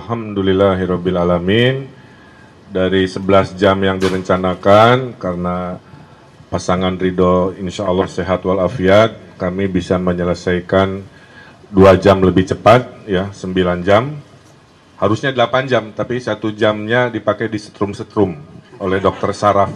Alhamdulillahirabbil alamin. Dari 11 jam yang direncanakan, karena pasangan Ridho insya Allah sehat walafiat, kami bisa menyelesaikan 2 jam lebih cepat, ya 9 jam. Harusnya 8 jam, tapi 1 jamnya dipakai di setrum-setrum oleh dokter saraf.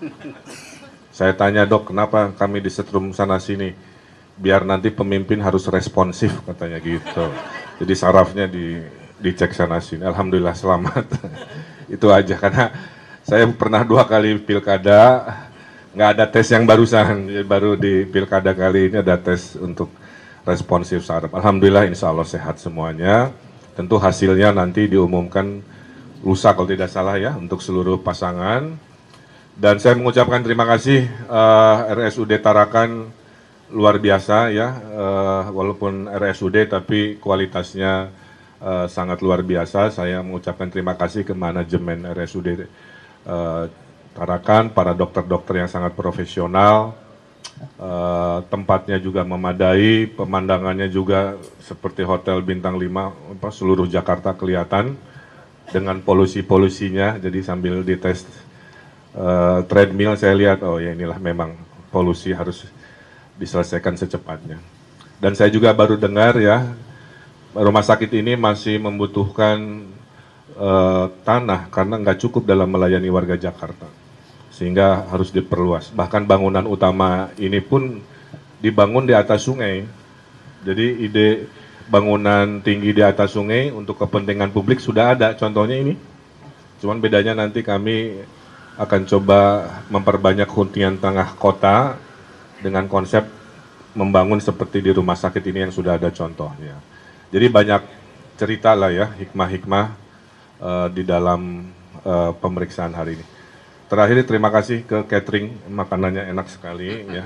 Saya tanya, dok, kenapa kami di setrum sana-sini? Biar nanti pemimpin harus responsif, katanya gitu. Jadi sarafnya dicek sana-sini. Alhamdulillah selamat. Itu aja, karena saya pernah 2 kali pilkada, nggak ada tes yang barusan. Baru di pilkada kali ini ada tes untuk responsif saraf. Alhamdulillah insya Allah sehat semuanya. Tentu hasilnya nanti diumumkan lusa kalau tidak salah ya, untuk seluruh pasangan. Dan saya mengucapkan terima kasih RSUD Tarakan, luar biasa ya, walaupun RSUD tapi kualitasnya sangat luar biasa. Saya mengucapkan terima kasih ke manajemen RSUD Tarakan, para dokter-dokter yang sangat profesional. Tempatnya juga memadai, pemandangannya juga seperti hotel bintang 5, seluruh Jakarta kelihatan dengan polusi-polusinya. Jadi sambil dites treadmill saya lihat, oh ya inilah memang polusi harus diselesaikan secepatnya. Dan saya juga baru dengar ya, rumah sakit ini masih membutuhkan tanah karena nggak cukup dalam melayani warga Jakarta, sehingga harus diperluas. Bahkan bangunan utama ini pun dibangun di atas sungai. Jadi ide bangunan tinggi di atas sungai untuk kepentingan publik sudah ada, contohnya ini. Cuman bedanya nanti kami akan coba memperbanyak hunian tengah kota dengan konsep membangun seperti di rumah sakit ini yang sudah ada contohnya. Jadi banyak cerita lah ya, hikmah-hikmah di dalam pemeriksaan hari ini. Terakhir terima kasih ke catering, makanannya enak sekali ya.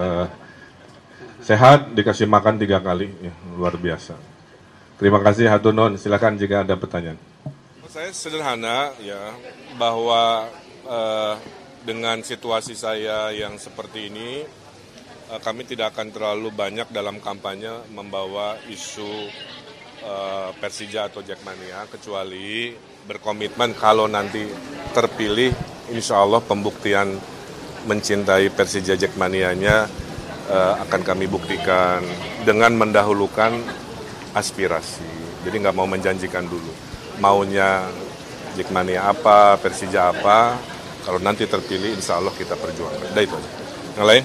Sehat, dikasih makan 3 kali, ya, luar biasa. Terima kasih hatur nuhun, silakan jika ada pertanyaan. Saya sederhana ya, bahwa dengan situasi saya yang seperti ini, kami tidak akan terlalu banyak dalam kampanye membawa isu Persija atau Jackmania, kecuali berkomitmen kalau nanti terpilih, insya Allah pembuktian mencintai Persija Jackmanianya akan kami buktikan dengan mendahulukan aspirasi. Jadi nggak mau menjanjikan dulu maunya Jackmania apa, Persija apa. Kalau nanti terpilih, insya Allah kita perjuangkan. Udah itu aja. Yang lain?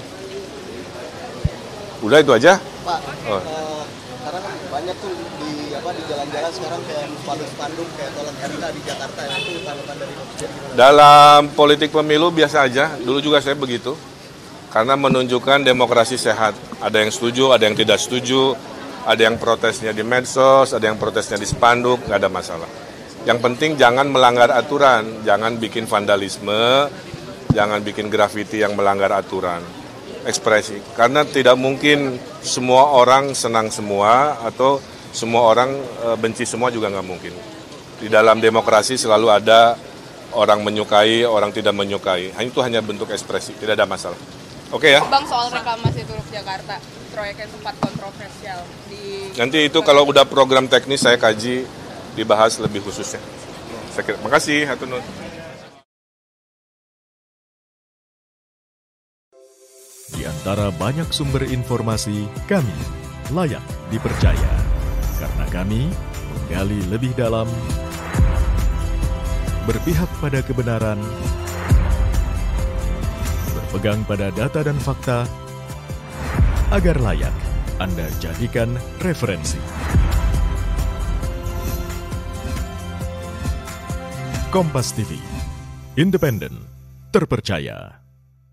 Udah itu aja? Pak, sekarang kan banyak tuh di jalan-jalan sekarang kayak spanduk kayak tolak RK di Jakarta, itu tanggapan dari Presiden gimana? Dalam politik pemilu biasa aja. Dulu juga saya begitu. Karena menunjukkan demokrasi sehat. Ada yang setuju, ada yang tidak setuju, ada yang protesnya di medsos, ada yang protesnya di spanduk, nggak ada masalah. Yang penting jangan melanggar aturan, jangan bikin vandalisme, jangan bikin grafiti yang melanggar aturan. Ekspresi, karena tidak mungkin semua orang senang semua atau semua orang benci semua, juga nggak mungkin. Di dalam demokrasi selalu ada orang menyukai, orang tidak menyukai. Itu hanya bentuk ekspresi, tidak ada masalah. Oke ya? Bang, soal reklamasi Teluk Jakarta, proyek yang sempat kontroversial. Nanti itu kalau udah program teknis saya kaji, dibahas lebih khususnya. Terima kasih, hatur nuhun. Di antara banyak sumber informasi, kami layak dipercaya. Karena kami menggali lebih dalam, berpihak pada kebenaran, berpegang pada data dan fakta, agar layak Anda jadikan referensi. Kompas TV, independen, terpercaya.